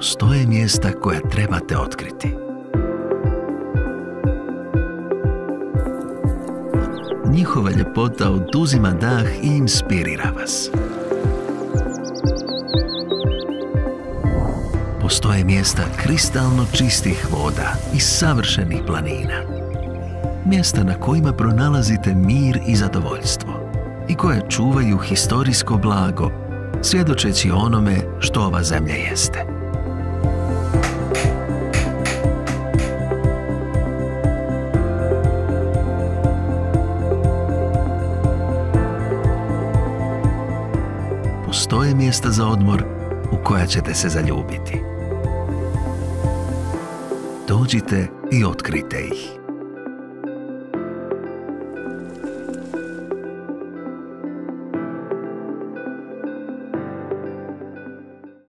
postoje mjesta koja trebate otkriti. Njihova ljepota oduzima dah i inspirira vas. Postoje mjesta kristalno čistih voda i savršenih planina. Mjesta na kojima pronalazite mir i zadovoljstvo i koje čuvaju historijsko blago, svjedočeći onome što ova zemlja jeste. Postoje mjesta za odmor u koja ćete se zaljubiti. Dođite i otkrite ih.